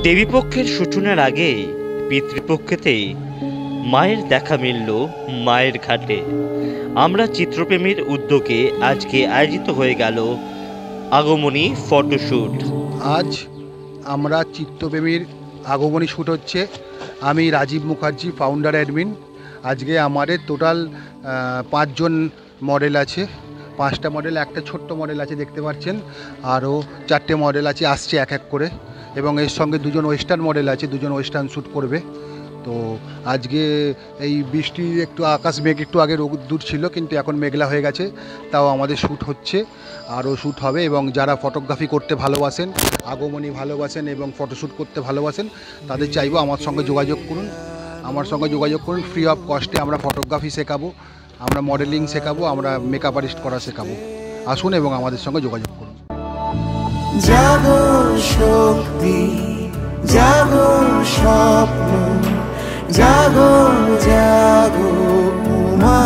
দেবীপক্ষের সূচনার আগেই পিতৃপক্ষেতেই মায়ের দেখা মিলল মায়ের ঘাটে। আমরা চিত্রপ্রেমীর উদ্যোগে আজকে আয়োজিত হয়ে গেল আগমনী ফটোশ্যুট। আজ আমরা চিত্রপ্রেমীর আগমনী শ্যুট হচ্ছে। আমি রাজীব মুখার্জি, ফাউন্ডার অ্যাডমিন। আজকে আমাদের টোটাল 5 জন মডেল আছে। 5টা মডেল, একটা ছোট্ট মডেল আছে দেখতে পাচ্ছেন, আরও 4টে মডেল আছে, আসছে এক এক করে, এবং এর সঙ্গে 2জন ওয়েস্টার্ন মডেল আছে, 2জন ওয়েস্টার্ন শ্যুট করবে। তো আজকে এই বৃষ্টি একটু আকাশ মেঘ একটু আগে রোদ্দুর ছিল, কিন্তু এখন মেঘলা হয়ে গেছে, তাও আমাদের শ্যুট হচ্ছে, আরও শ্যুট হবে। এবং যারা ফটোগ্রাফি করতে ভালোবাসেন, আগমনী ভালোবাসেন এবং ফটোশ্যুট করতে ভালোবাসেন, তাদের চাইবো আমার সঙ্গে যোগাযোগ করুন। ফ্রি অফ কস্টে আমরা ফটোগ্রাফি শেখাবো, আমরা মডেলিং শেখাবো, আমরা মেকআপ আর্টিস্ট করা শেখাবো। আসুন এবং আমাদের সঙ্গে যোগাযোগ করুন। জাগো শক্তি, জাগো স্বপ্ন, জাগো জাগো উমা,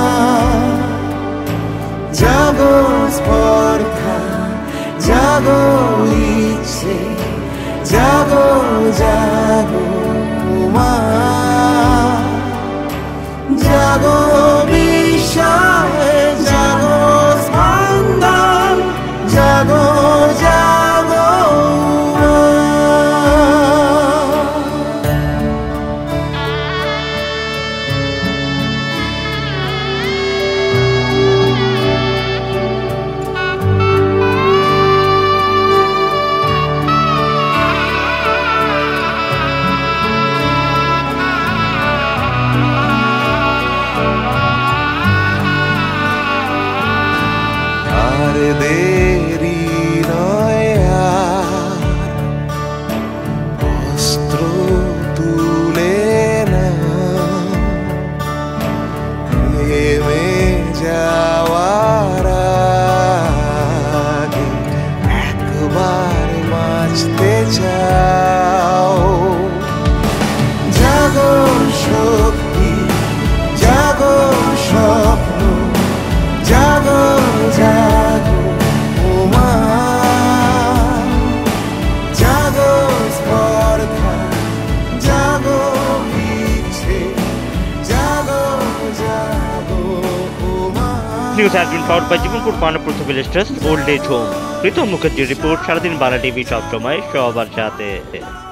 জাগো স্পর্ধা, জাগো ইচ্ছে, জাগো জাগো উমা, জাগো বিষয়, জাগো স্পন্দন, জাগো জাগো দেরি নয় আর, অস্ত্র তুলে না, নেমে যাওয়ার আগে একবার বাঁচতে চাও। জাগো শক্তি, জাগো স্বপ্ন, জাগো জাগো উমা, জাগো স্পর্ধা, জাগো ইচ্ছে, জাগো জাগো Uma. News has been powered by Jibanpur Manabpur village trust old age home. Pritam মুখার্জির রিপোর্ট, সারাদিন বাংলা টিভি, সব সময় সবার সাথে।